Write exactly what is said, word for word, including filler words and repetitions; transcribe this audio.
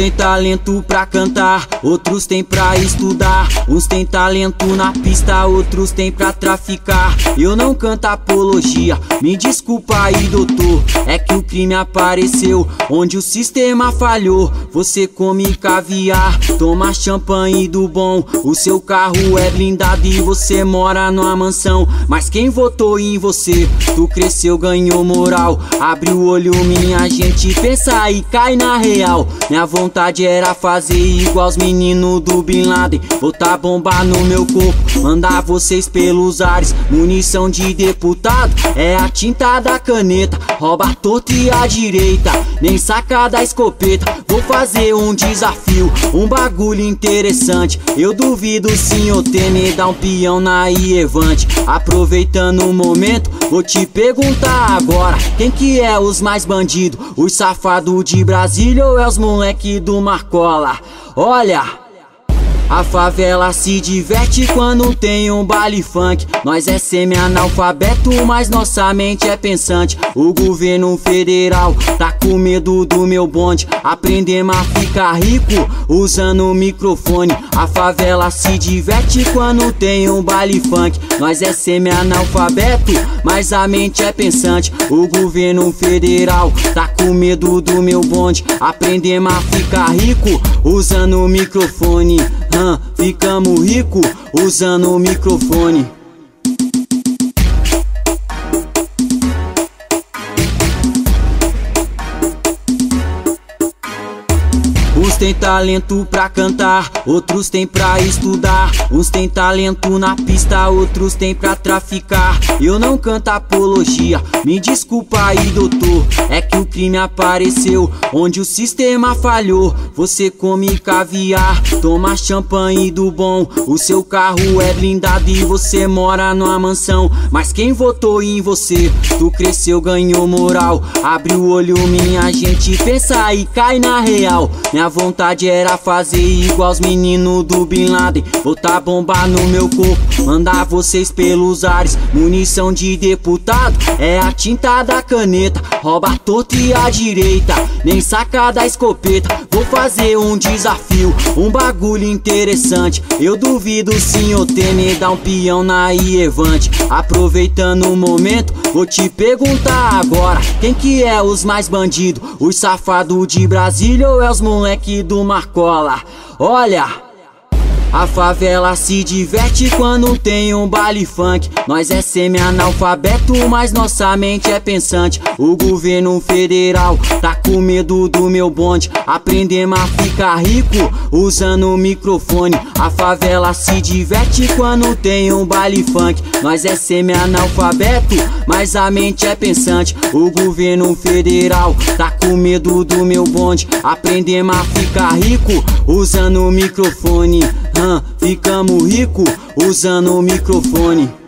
têm talento pra cantar, outros têm pra estudar. Uns têm talento na pista, outros têm pra traficar. Eu não canto apologia, me desculpa aí doutor, é que o crime apareceu onde o sistema falhou. Você come caviar, toma champanhe do bom, o seu carro é blindado e você mora numa mansão. Mas quem votou em você? Tu cresceu, ganhou moral, abre o olho minha gente, pensa e cai na real. Minha vontade era fazer igual os meninos do Bin Laden, botar bomba no meu corpo, mandar vocês pelos ares. Munição de deputado é a tinta da caneta, rouba a torta e a direita, nem saca da escopeta. Vou fazer um desafio, um bagulho interessante. Eu duvido sim o Temer dar um peão na Ievante. Aproveitando o momento, vou te perguntar agora, quem que é os mais bandidos? Os safados de Brasília ou é os moleque do Marcola? Olha, a favela se diverte quando tem um baile funk. Nós é semi-analfabeto, mas nossa mente é pensante. O governo federal tá com medo do meu bonde, aprendemos a ficar rico usando o microfone. A favela se diverte quando tem um baile funk. Nós é semi-analfabeto, mas a mente é pensante. O governo federal tá com medo do meu bonde, aprendemos a ficar rico usando o microfone. Hum, ficamos rico usando o microfone. Uns têm talento pra cantar, outros têm pra estudar. Uns têm talento na pista, outros têm pra traficar. Eu não canto apologia, me desculpa aí doutor, é que o crime apareceu onde o sistema falhou. Você come caviar, toma champanhe do bom, o seu carro é blindado e você mora numa mansão. Mas quem votou em você? Tu cresceu, ganhou moral, abre o olho minha gente, pensa e cai na real. Minha vontade era fazer igual os meninos do Bin Laden, botar bomba no meu corpo, mandar vocês pelos ares. Munição de deputado é a tinta da caneta, rouba a torta e a direita, nem saca da escopeta. Vou fazer um desafio, um bagulho interessante. Eu duvido sim o Temer dar um peão na Ievante. Aproveitando o momento, vou te perguntar agora, quem que é os mais bandidos? Os safados de Brasília ou é os moleque do Marcola? Olha, a favela se diverte quando tem um baile funk. Nós é semi-analfabeto, mas nossa mente é pensante. O governo federal tá com medo do meu bonde, aprendemos a ficar rico usando o microfone. A favela se diverte quando tem um baile funk. Nós é semi-analfabeto, mas a mente é pensante. O governo federal tá com medo do meu bonde, aprendemos a ficar rico usando o microfone. Hum, ficamos rico usando o microfone.